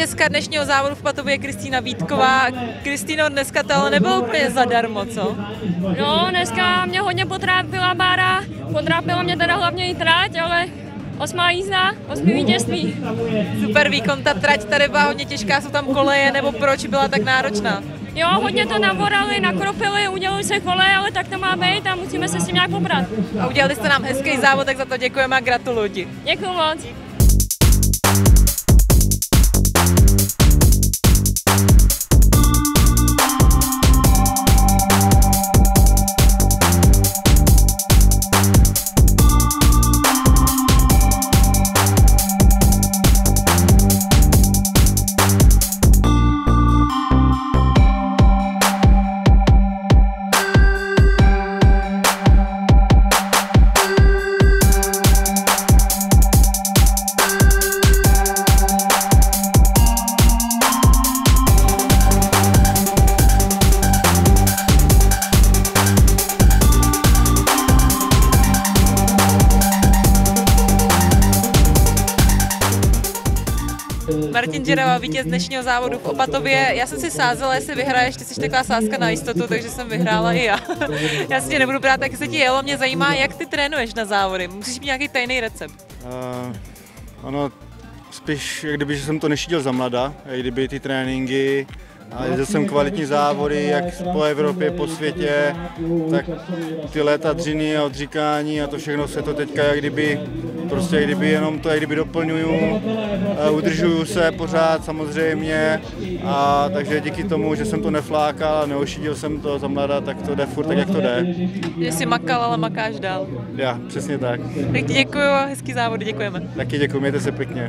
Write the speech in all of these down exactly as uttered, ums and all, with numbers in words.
Vítězka dnešního závodu v Patově je Kristýna Vítková. Kristýno, dneska to ale nebylo úplně zadarmo, co? No, dneska mě hodně potrápila Bára, potrápila mě teda hlavně i trať, ale osmá jízda, osmý vítězství. Super výkon, ta trať tady byla hodně těžká, jsou tam koleje, nebo proč byla tak náročná? Jo, hodně to navorali, nakropili, udělali se koleje, ale tak to má být a musíme se s tím nějak pobrat. A udělali jste nám hezký závod, tak za to děkujeme a gratuluji ti. Děkuju moc. Martin Džerava, vítěz dnešního závodu v Opatově. Já jsem si sázela, jestli vyhraješ, ty jsi taková sázka na jistotu, takže jsem vyhrála i já. Já si tě nebudu brát, jak se ti jelo, mě zajímá, jak ty trénuješ na závody. Musíš mít nějaký tajný recept. Uh, ono, spíš, jak kdyby jsem to nešídil za mlada, jak kdyby ty tréninky, a jezdil jsem kvalitní závody, jak po Evropě, po světě, tak ty léta dřiny a odříkání a to všechno se to teďka jak kdyby, prostě jak kdyby jenom to jak kdyby doplňuju, udržuju se pořád samozřejmě a takže díky tomu, že jsem to neflákal a neošidil jsem to za mlada, tak to jde furt tak, jak to jde. Že jsi makal, ale makáš dál. Já, přesně tak. Tak ti děkuju a hezký závody, děkujeme. Taky děkuji, mějte se pěkně.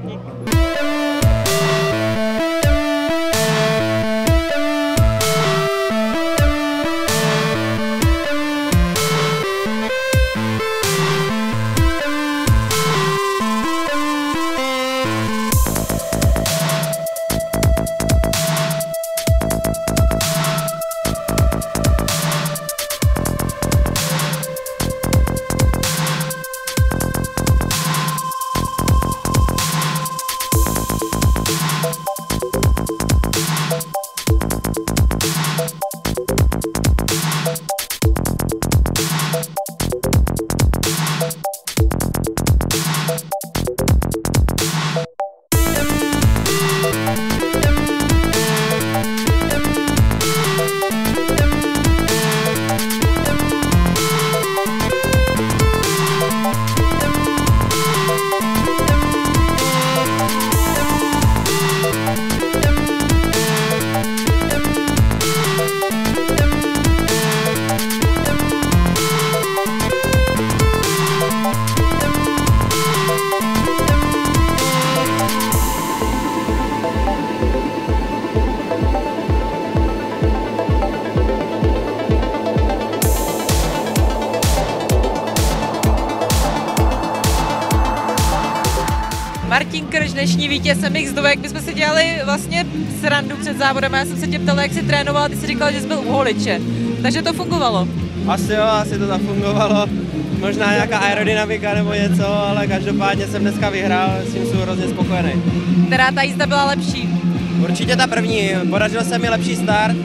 Martin Krš, dnešní vítěz M X dva, jak bychom si dělali vlastně srandu před závodem. Já jsem se tě ptala, jak jsi trénoval, ty jsi říkal, že jsi byl u holiče. Takže to fungovalo? Asi jo, asi to zafungovalo. Možná nějaká aerodynamika nebo něco, ale každopádně jsem dneska vyhrál, s tím jsem hrozně spokojený. Která ta jízda byla lepší? Určitě ta první, podařil se mi lepší start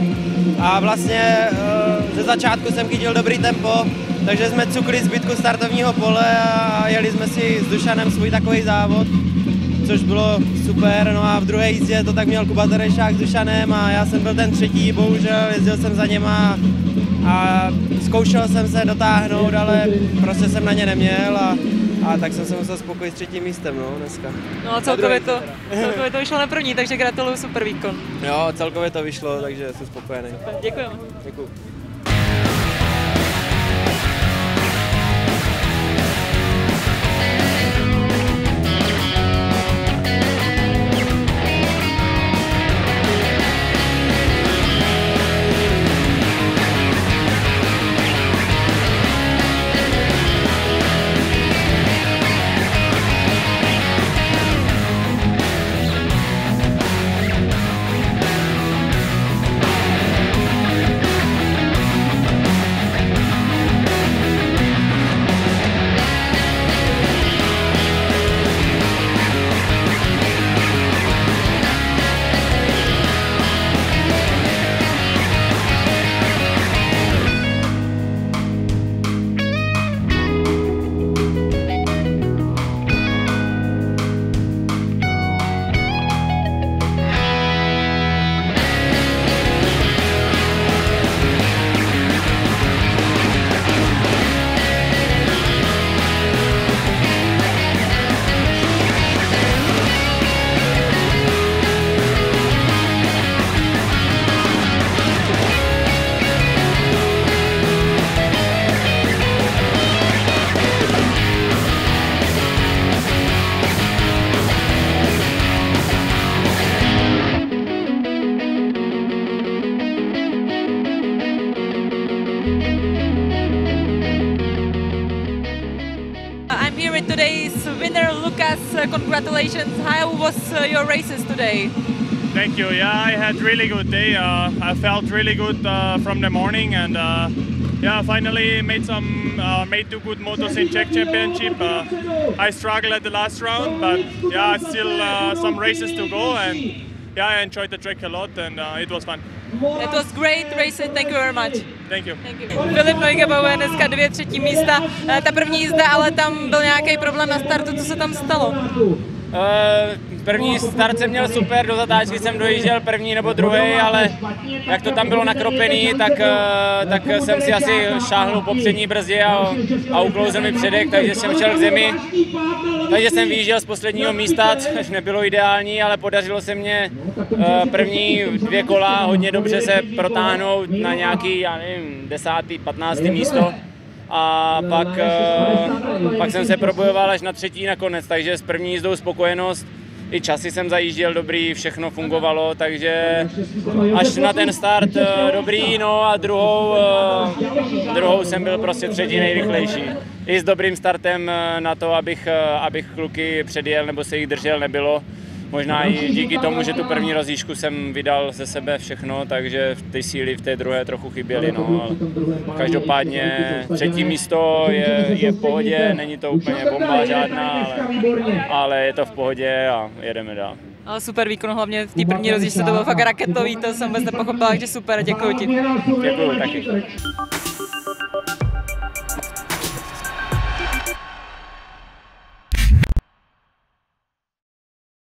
a vlastně ze začátku jsem chytil dobrý tempo, takže jsme cukli zbytku startovního pole a jeli jsme si s Dušanem svůj takový závod, což bylo super. No a v druhé jízdě to tak měl Kuba Terešák s Dušanem a já jsem byl ten třetí, bohužel jezdil jsem za něma a zkoušel jsem se dotáhnout, ale prostě jsem na ně neměl a, a tak jsem se musel spokojit s třetím místem no, dneska. No a celkově to, celkově to vyšlo na první, takže gratuluju, super výkon. Jo, celkově to vyšlo, takže jsem spokojený. Super, děkujeme. Děkuju. today's winner, Lucas. Uh, congratulations. How was uh, your races today? Thank you. Yeah, I had really good day. Uh, I felt really good uh, from the morning, and uh, yeah, finally made some uh, made two good motos in Czech Championship. Uh, I struggled at the last round, but yeah, still uh, some races to go, and yeah, I enjoyed the track a lot, and uh, it was fun. It was great racing. Thank you very much. Thank you. Thank you. Filip Neugebauer dneska dvě třetí místa. Uh, ta první jízda, ale tam byl nějaký problém na startu. Co se tam stalo? Uh, první start jsem měl super, do zatáčky jsem dojížděl první nebo druhý, ale jak to tam bylo nakropený, tak, uh, tak jsem si asi šáhnul po přední brzdě a, a uklouzl mi předek, takže jsem šel k zemi. Takže jsem vyjížděl z posledního místa, což nebylo ideální, ale podařilo se mě uh, první dvě kola hodně dobře se protáhnout na nějaký, já nevím, desátý, patnáctý místo. A pak, uh, pak jsem se probojoval až na třetí nakonec, takže s první jízdou spokojenost, i časy jsem zajížděl dobrý, všechno fungovalo, takže až na ten start uh, dobrý, no a druhou, uh, druhou jsem byl prostě třetí nejrychlejší. I s dobrým startem uh, na to, abych, uh, abych kluky předjel nebo se jich držel, nebylo. Možná i díky tomu, že tu první rozjížďku jsem vydal ze sebe všechno, takže ty síly v té druhé trochu chyběly. No. Každopádně třetí místo je, je v pohodě, není to úplně bomba žádná, ale, ale je to v pohodě a jedeme dál. Ale super výkon, hlavně v té první rozjížďce to bylo fakt raketový, to jsem vůbec nepochopila, takže super, děkuji ti. Děkuji taky.